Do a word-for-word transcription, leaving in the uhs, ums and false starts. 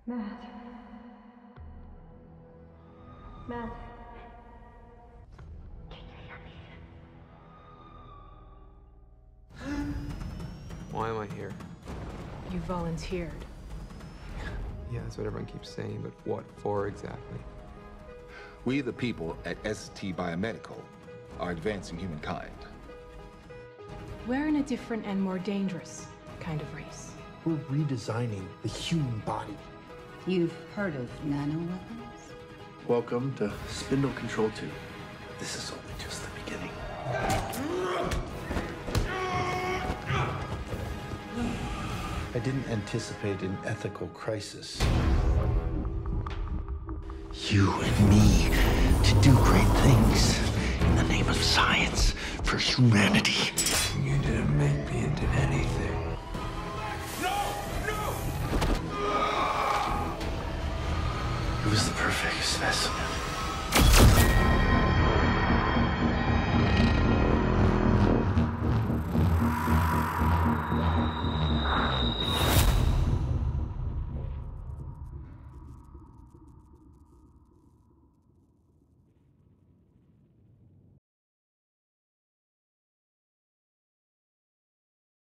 Matt. Matt. Can you hear me? Why am I here? You volunteered. Yeah, that's what everyone keeps saying, but what for exactly? We, the people at S T Biomedical, are advancing humankind. We're in a different and more dangerous kind of race. We're redesigning the human body. You've heard of nanoweapons? Welcome to Spindle Control two. This is only just the beginning. I didn't anticipate an ethical crisis. You and me to do great things in the name of science for humanity. You didn't make me into anything. It was the perfect specimen.